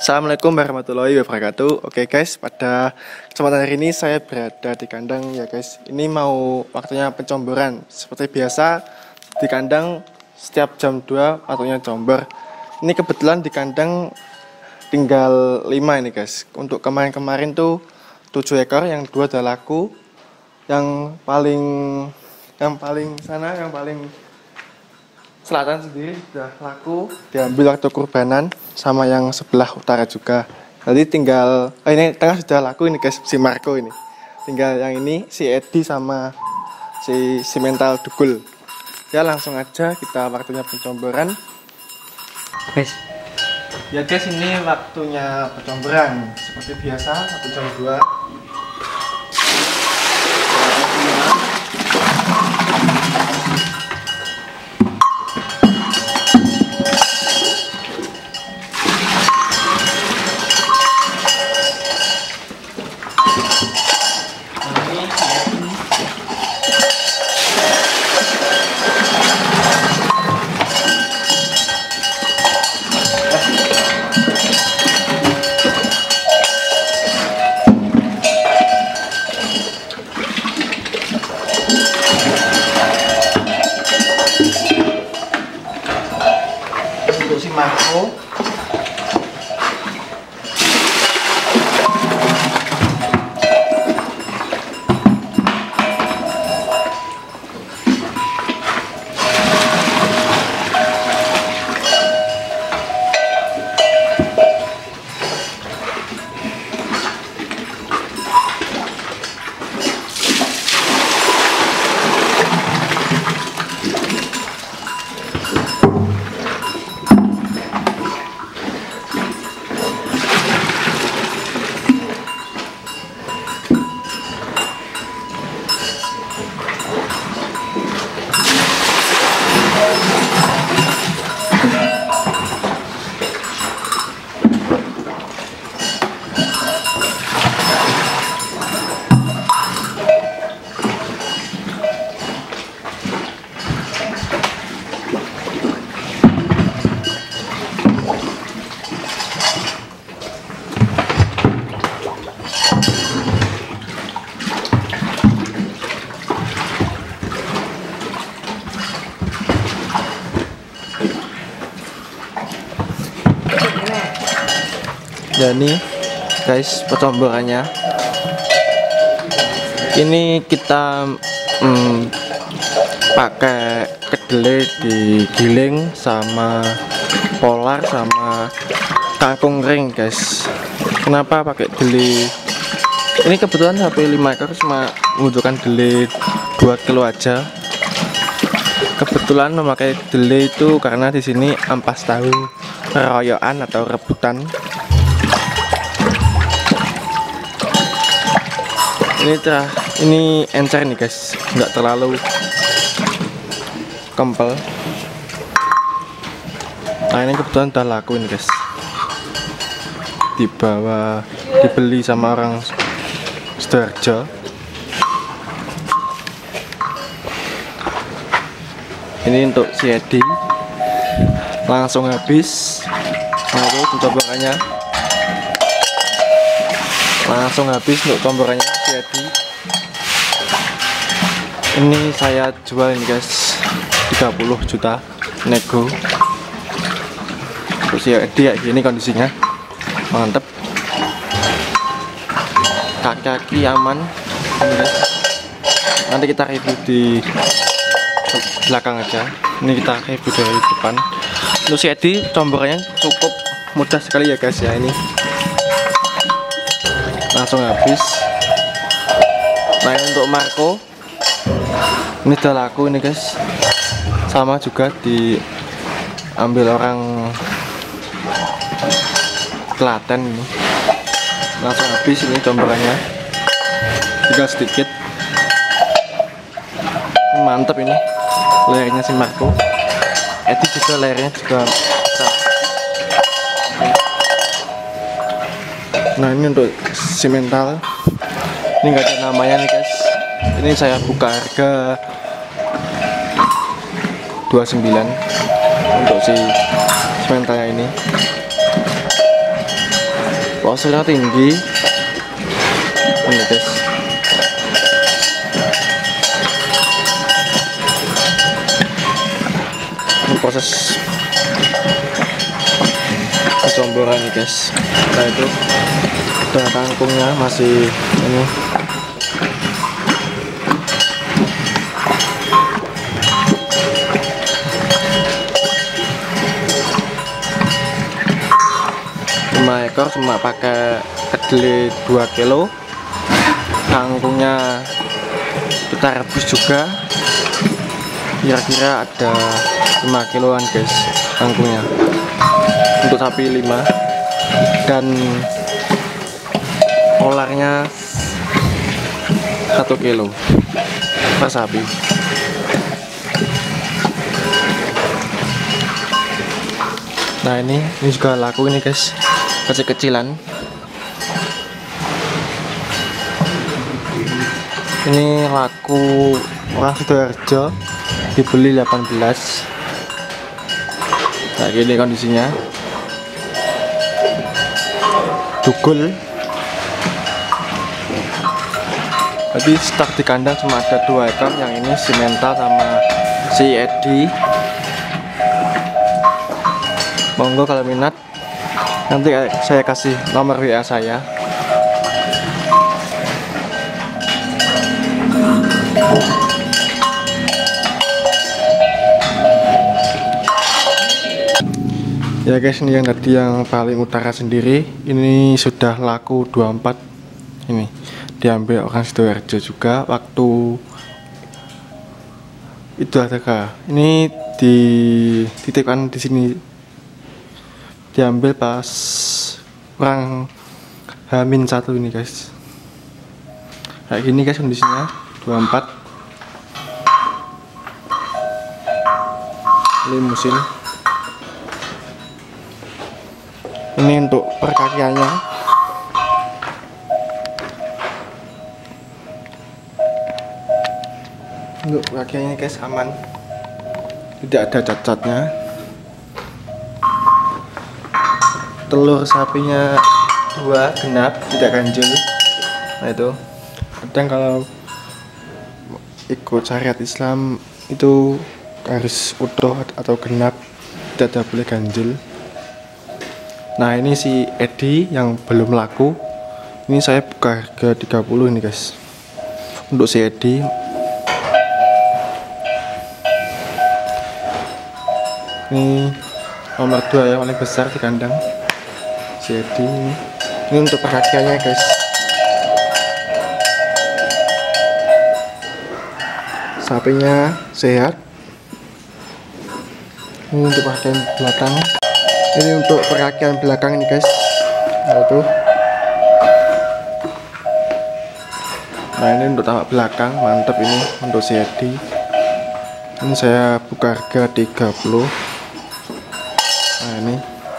Assalamualaikum warahmatullahi wabarakatuh. Oke guys, pada kesempatan hari ini saya berada di kandang ya guys. Ini mau waktunya pencomboran. Seperti biasa di kandang setiap jam 2 waktunya combor. Ini kebetulan di kandang tinggal 5 ini guys. Untuk kemarin-kemarin tuh 7 ekor, yang 2 udah laku. Yang paling selatan sendiri sudah laku, diambil waktu kurbanan, sama yang sebelah utara juga. Jadi tinggal ini tengah sudah laku ini guys, si Marco ini. Tinggal yang ini si Edi sama si Mental Dugul. Ya langsung aja kita waktunya pencomboran. Guys. Ya guys, ini waktunya pencomboran. Seperti biasa waktu jam 2. Untuk si Marco ya nih guys, pencomborannya ini kita pakai kedelai digiling sama polar sama kangkung kering guys. Kenapa pakai kedelai? Ini kebetulan HP 5 ekor cuma membutuhkan kedelai 2 kilo aja. Kebetulan memakai kedelai itu karena di sini ampas tahu keroyokan atau rebutan. Ini encer nih guys, nggak terlalu kempel. Nah ini kebetulan udah laku ini guys, dibeli sama orang Sidoarjo. Ini untuk si Edi, langsung habis. Lalu pencomborannya langsung habis untuk comborannya si Edi. Ini saya jual ini guys 30 juta nego. Terus si Edi kayak gini kondisinya, mantep, kaki-kaki aman ini guys. Nanti kita review di belakang aja, ini kita review dari depan. Untuk si Edi comborannya cukup mudah sekali ya guys ya, ini langsung habis. Nah ini untuk Marco, ini udah laku ini guys, sama juga diambil orang Klaten ini. Langsung habis ini comborannya, tinggal sedikit. Mantap ini layarnya si Marco. Edi juga layarnya juga besar. Nah ini untuk si Mental, ini nggak ada namanya nih guys. Ini saya buka harga 29 untuk si Mentalnya ini. Poselnya tinggi ini guys. Ini proses pencomberan nih guys. Nah itu udah kangkungnya masih ini. Ekor cuma pakai kedelai 2 kilo, kangkungnya kita rebus juga, kira-kira ada 5 kiloan guys kangkungnya, untuk sapi 5, dan kolarnya 1 kilo per sapi. Nah ini juga laku ini guys, kecil-kecilan. Ini laku orang Sidoarjo, dibeli 18. Nah gini kondisinya, dugul. Tapi stok di kandang cuma ada 2 ekor, yang ini si Mental sama si Edi. Monggo kalau minat, nanti saya kasih nomor WA saya. Ya guys, ini yang tadi yang paling utara sendiri, ini sudah laku 24. Ini diambil orang Sidoarjo juga waktu itu ada. Ini dititipkan di sini, diambil pas orang H-1 ini guys. Kayak gini guys kondisinya, 24. Limusin. Ini untuk perkakiannya. Untuk perkakiannya guys aman, tidak ada cacatnya. Telur sapinya 2 genap, tidak ganjil. Nah itu kadang kalau ikut syariat Islam itu harus utuh atau genap, tidak boleh ganjil. Nah ini si Edi yang belum laku, ini saya buka harga 30 ini guys. Untuk si Edi ini nomor 2 yang paling besar di kandang. Si Edi ini untuk perhatiannya guys. Sapinya sehat. Ini untuk perhatian belakang. Ini untuk perhatian belakang ini guys. Nah itu. Nah ini untuk tapak belakang, mantap ini untuk si Edi. Ini saya buka harga 30. Nah ini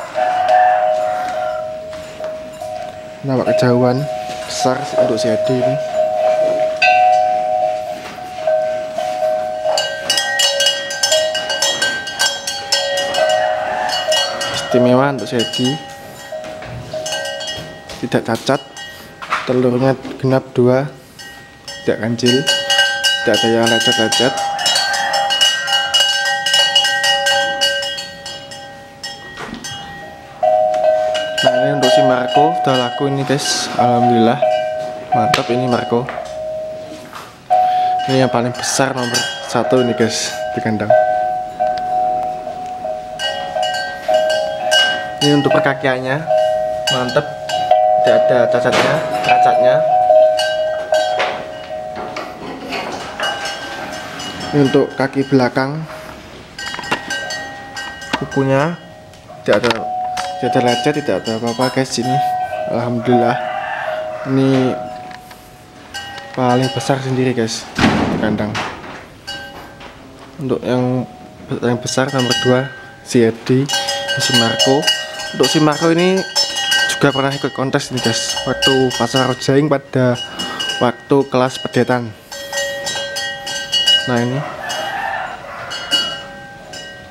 nampak kejauhan besar untuk si Edi ini. Istimewa untuk si Edi, tidak cacat, telurnya genap 2, tidak ganjil, tidak ada yang lecet-lecet. Nah ini untuk si Marco udah laku ini guys, alhamdulillah mantap ini Marco. Ini yang paling besar nomor 1 ini guys di kandang. Ini untuk perkakiannya mantap, tidak ada cacatnya. Ini untuk kaki belakang, kukunya tidak ada lecet, tidak ada apa-apa guys ini. Alhamdulillah ini paling besar sendiri guys di kandang. Untuk yang besar nomor 2 si Edi, si Marco. Untuk si Marco ini juga pernah ikut kontes ini guys, waktu pasar Rojaing pada waktu kelas pedetan. Nah ini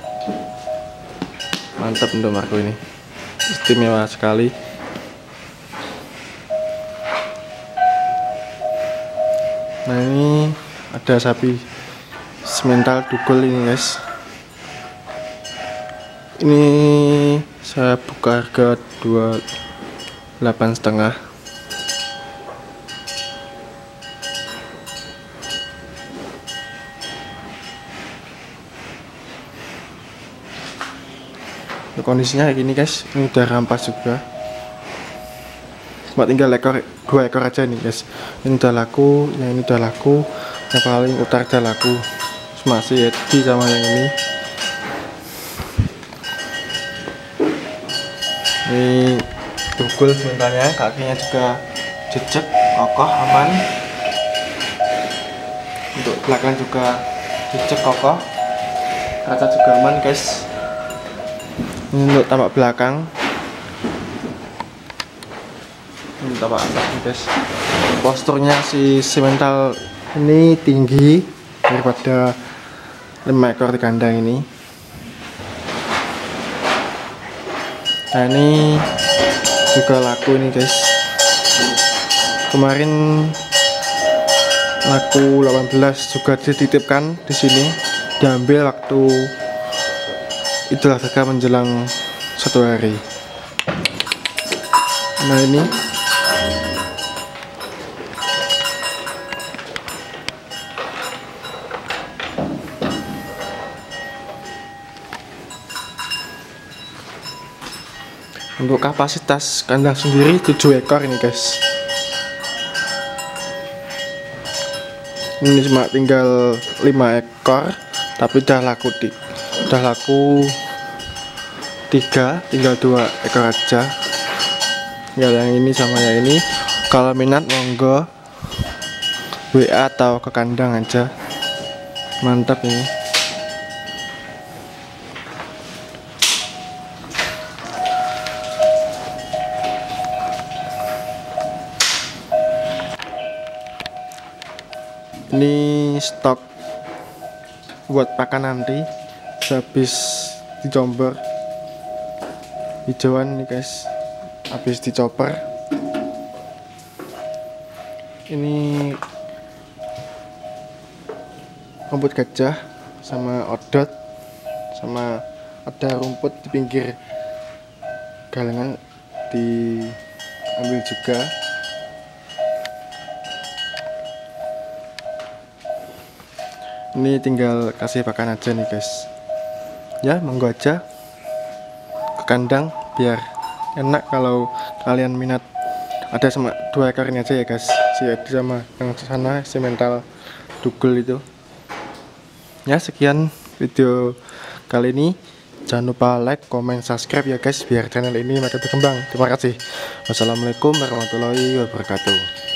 mantap untuk Marco ini, istimewa sekali. ada sapi semental dugul ini guys. Ini saya buka harga 28,5. Kondisinya kayak gini guys, ini udah rampas juga, cuma tinggal 2 ekor aja nih guys. Ini udah laku, yang ini udah laku, yang paling utara udah laku, masih Edi sama yang ini. Ini dugul sementalnya, kakinya juga jejak, kokoh, aman. Untuk belakang juga jejak, kokoh, kaca juga aman guys. Ini untuk tampak belakang, ini tampak atas nih guys. Posturnya si semental ini tinggi daripada 5 ekor di kandang ini. Nah ini juga laku ini guys, kemarin laku 18, juga dititipkan di sini, diambil waktu Idul Adha menjelang 1 hari. Nah ini untuk kapasitas kandang sendiri 7 ekor ini guys. Ini cuma tinggal 5 ekor, tapi udah laku 3, tinggal 2 ekor aja. Ya yang ini sama yang ini, kalau minat monggo WA atau ke kandang aja. Mantap ini. Ini stok buat pakan nanti habis dicomber. Hijauan nih guys, habis dicoper. Ini rumput gajah sama odot, sama ada rumput di pinggir galengan diambil juga. Ini tinggal kasih pakan aja nih guys. Ya monggo aja ke kandang biar enak kalau kalian minat. Ada sama 2 ekor ini aja ya guys, si Edi sama yang sana semental dugul itu. Ya sekian video kali ini, jangan lupa like, comment, subscribe ya guys biar channel ini makin berkembang. Terima kasih. Wassalamualaikum warahmatullahi wabarakatuh.